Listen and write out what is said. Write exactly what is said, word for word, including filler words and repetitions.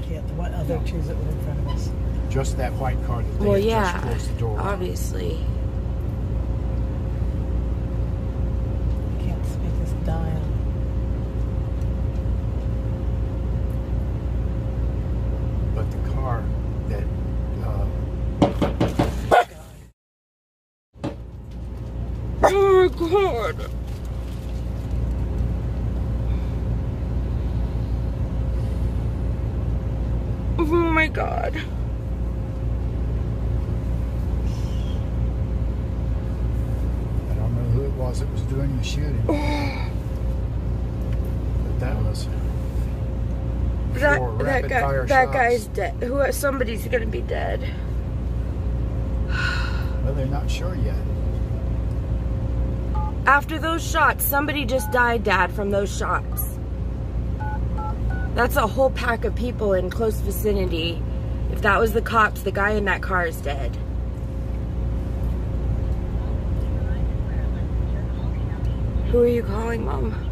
can't. What other No. twos that were in front of us? Just that white car that they Well, had yeah, just closed the door on. obviously. Can't make this dial. But the car that uh, Oh my god. Oh my god. I don't know who it was that was doing the shooting. But that was That four that rapid guy fire that shots. guy's dead. Who somebody's gonna be dead. Well, they're not sure yet. After those shots, somebody just died, Dad, from those shots. That's a whole pack of people in close vicinity. If that was the cops, the guy in that car is dead. Who are you calling, Mom?